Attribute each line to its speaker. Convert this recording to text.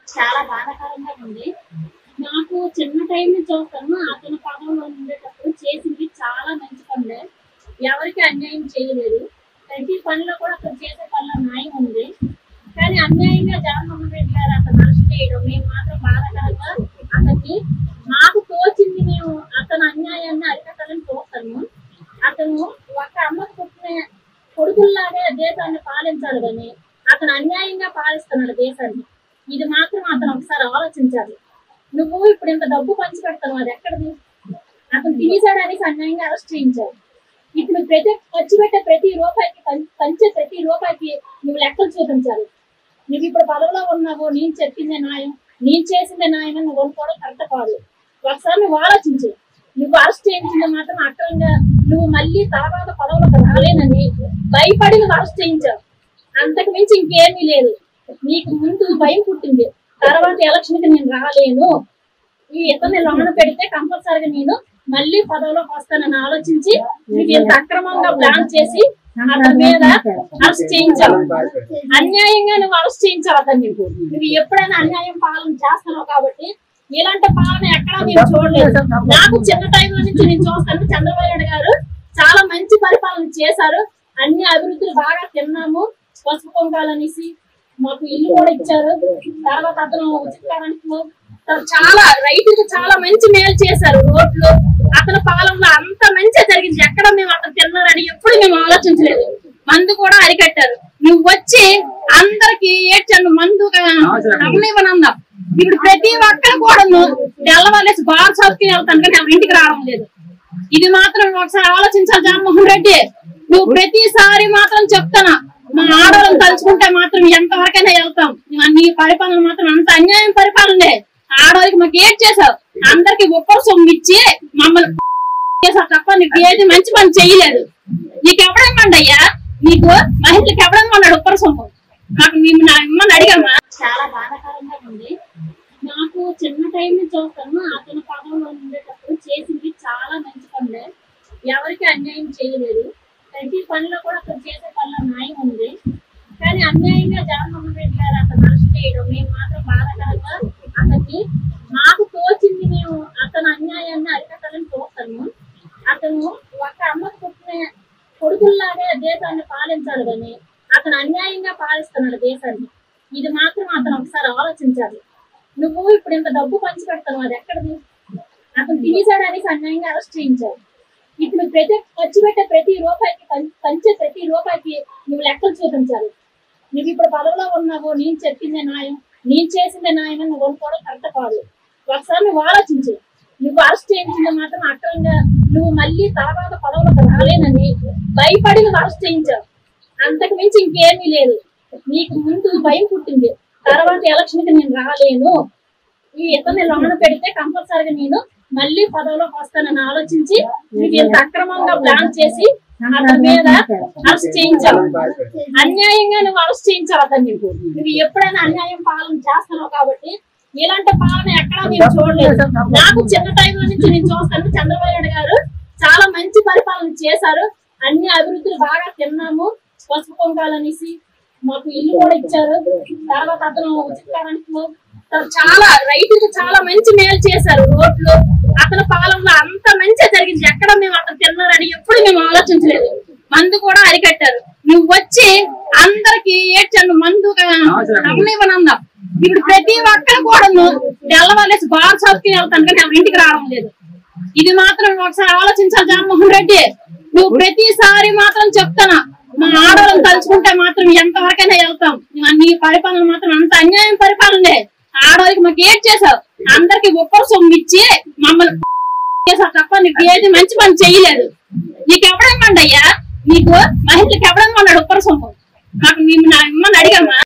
Speaker 1: చాలా బాధాకరంగా ఉంది. నాకు చిన్న టైం నుంచి చూస్తాను. అతను పదవిలో ఉండేటప్పుడు చేసింది చాలా మంచి పనులే. ఎవరికి అన్యాయం చేయలేదు. ప్రతి పనిలో కూడా అతను చేసే పనిలో న్యాయం ఉంది. కానీ అన్యాయంగా జగన్మోహన్ రెడ్డి గారు అతను అరెస్ట్ చేయడం మేము మాత్రం బాధాకరంగా అతన్ని మాకు తోచింది మేము అతని అన్యాయాన్ని అరికట్టాలని చూస్తాము. అతను ఒక అమ్మకు పుట్టిన కొడుకుల్లాగే దేశాన్ని పాలించాలి కానీ అతను అన్యాయంగా పాలిస్తున్నాడు దేశాన్ని. ఇది మాత్రం అతను ఒకసారి ఆలోచించాలి. నువ్వు ఇప్పుడు ఇంత డబ్బు పంచి పెడతావు, అది ఎక్కడిది? అతను తినేసాడానికి అన్యాయంగా అరెస్ట్ చేయించావు. ఇప్పుడు ఖర్చు పెట్టే ప్రతి రూపాయికి పంచే ప్రతి రూపాయికి నువ్వు లెక్కలు చూపించాలి. నువ్వు ఇప్పుడు పదవిలో ఉన్నావు, నేను చెప్పిందే న్యాయం, నేను చేసిందే న్యాయం అని నువ్వు అనుకోవడం కరెక్ట్ కాదు. ఒకసారి నువ్వు ఆలోచించు. నువ్వు అరెస్ట్ చేయించింది మాత్రం అక్రమంగా నువ్వు మళ్ళీ తర్వాత పదవులకు రాలేనని భయపడి నువ్వు అరెస్ట్ చేయించావు. అంతకు మించి ఇంకేమీ లేదు. నీకు ముందు భయం పుట్టింది, తర్వాత ఎలక్షన్ కి నేను రాలేను, ఈ ఇతన్ని లోన పెడితే కంపల్సరిగా నేను మళ్ళీ పదవిలోకి వస్తానని ఆలోచించి నీకు ఇంత అక్రమంగా ప్లాన్ చేసి అతని మీద అరెస్ట్ చేయించావు. అన్యాయంగా నువ్వు అరెస్ట్ చేయించావు అతన్ని. నువ్వు ఎప్పుడైనా అన్యాయం పాలన చేస్తున్నావు కాబట్టి ఇలాంటి పాలన ఎక్కడా మేము చూడలేదు. నాకు చిన్న టైంలో నుంచి నేను చూస్తాను. చంద్రబాబు నాయుడు గారు చాలా మంచి పరిపాలన చేశారు. అన్ని అభివృద్ధులు బాగా తిన్నాము. పసుపు కుంకాలనేసి మాకు ఇల్లు కూడా ఇచ్చారు. తర్వాత అతను ఉచితానికి చాలా రైతులకు చాలా మంచి మేలు చేశారు. రోడ్లు అతని పాలనలో అంత మంచిగా జరిగింది. ఎక్కడ మేము అతను తిన్నారని ఎప్పుడు మేము ఆలోచించలేదు. మందు కూడా అరికట్టారు. నువ్వు వచ్చి అందరికి ఏడ్చాను మందు అమ్మనివ్వనందా. ఇప్పుడు ప్రతి ఒక్కరు కూడా తెల్లవారేసి బార్ షాప్కి వెళ్తాను కానీ ఎవరి ఇంటికి రావడం లేదు. ఇది మాత్రం ఒకసారి ఆలోచించాలి జగన్మోహన్ రెడ్డి. నువ్వు ప్రతిసారి మాత్రం చెప్తానా మా ఆడవాళ్ళని తలుచుకుంటే మాత్రం ఎంతవరకైనా వెళ్తాం. నీ పరిపాలన మాత్రం అంత అన్యాయం పరిపాలనే. ఆడవాళ్ళకి మాకు ఏడ్ చేసావు. అందరికి ఒక్కరు సొమ్ము ఇచ్చి మమ్మల్ని చేసావు తప్ప నీకు ఏది మంచి పని చేయలేదు. నీకు ఎవడేమండి అయ్యా? నీకు మహిళలకు ఎవడేమన్నాడు ఒక్కరు సొమ్ము? మాకు మేము ఇమ్మని అడిగామా? చాలా బాధాకరంగా ఉంది. నాకు చిన్న టైం నుంచి చూస్తాను. అతను పదవిలో ఉండేటప్పుడు చేసింది చాలా మంచి పనులే. ఎవరికి అన్యాయం చేయలేదు. ప్రతి పనిలో కూడా అతను చేసే పనిలో న్యాయం ఉంది. కానీ అన్యాయంగా జగన్మోహన్ రెడ్డి గారు అతను అరెస్ట్ చేయడం మేము మాత్రం బాధాకరంగా అతన్ని మాకు తోచింది మేము అతని అన్యాయాన్ని అరికట్టాలని చూస్తాము. అతను ఒక అమ్మకు పుట్టిన కొడుకుల్లాగే దేశాన్ని పాలించాలి కానీ అతను అన్యాయంగా పాలిస్తున్నాడు దేశాన్ని. ఇది మాత్రం అతను ఒకసారి ఆలోచించాలి. నువ్వు ఇప్పుడు ఇంత డబ్బు పంచి పెడతావు, అది ఎక్కడిది? అతను తినేసాడానికి అన్యాయంగా అరెస్ట్ చేయించావు. ఇప్పుడు ఖర్చు పెట్టే ప్రతి రూపాయికి పంచే ప్రతి రూపాయికి నువ్వు లెక్కలు చూపించాలి. నువ్వు ఇప్పుడు పదవిలో ఉన్నావు, నేను చెప్పిందే న్యాయం, నేను చేసిందే న్యాయం అని నువ్వు అనుకోవడం కరెక్ట్ కాదు. ఒకసారి నువ్వు ఆలోచించు. నువ్వు అరెస్ట్ చేయించింది మాత్రం అక్రమంగా నువ్వు మళ్ళీ తర్వాత పదవులకు రాలేనని భయపడి నువ్వు అరెస్ట్ చేయించావు. అంతకు మించి ఇంకేమీ లేదు. నీకు ముందు భయం పుట్టింది, తర్వాత ఎలక్షన్ కి నేను రాలేను, ఈ ఇతన్ని లోన పెడితే కంపల్సరిగా నేను మళ్ళీ పదవిలోకి వస్తానని ఆలోచించి నీకు ఇంత అక్రమంగా ప్లాన్ చేసి అతని మీద అరెస్ట్ చేయించావు. అన్యాయంగా నువ్వు అరెస్ట్ చేయించావు అతన్ని. నువ్వు ఎప్పుడైనా అన్యాయం పాలన చేస్తున్నావు కాబట్టి ఇలాంటి పాలన ఎక్కడా మేము చూడలేదు. నాకు చిన్న టైంలో నుంచి నేను చూస్తాను. చంద్రబాబు నాయుడు గారు చాలా మంచి పరిపాలన చేశారు. అన్ని అభివృద్ధులు బాగా తిన్నాము. పసుపు కుంకాలనేసి మాకు ఇల్లు కూడా ఇచ్చారు. తర్వాత అతను ఉచితానికి చాలా రైతులకు చాలా మంచి మేలు చేశారు. రోడ్లు అతని పాలనలో అంత మంచిగా జరిగింది. ఎక్కడ మేము అతను తిన్నారని ఎప్పుడు మేము ఆలోచించలేదు. మందు కూడా అరికట్టారు. నువ్వు వచ్చి అందరికి ఏడ్చాను మందు అమ్మనివ్వనందా. ఇప్పుడు ప్రతి ఒక్కరు కూడా తెల్లవారేసి బార్ షాప్కి వెళ్తాను కానీ ఎవరి ఇంటికి రావడం లేదు. ఇది మాత్రం ఒకసారి ఆలోచించాలి జగన్మోహన్ రెడ్డి. నువ్వు ప్రతిసారి మాత్రం చెప్తానా మా ఆడవాళ్ళని తలుచుకుంటే మాత్రం ఎంతవరకైనా వెళ్తాం. నీ పరిపాలన మాత్రం అంత అన్యాయం పరిపాలనే. ఆడవాళ్ళకి మాకు ఏడ్ చేసావు. అందరికి ఒక్కరు సొమ్ము ఇచ్చి మమ్మల్ని చేసావు తప్ప నీకు ఏది మంచి పని చేయలేదు. నీకు ఎవడేమండి అయ్యా? నీకు మహిళలకు ఎవడేమన్నాడు ఒక్కరు సొమ్ము? మాకు మేము ఇమ్మని అడిగామా?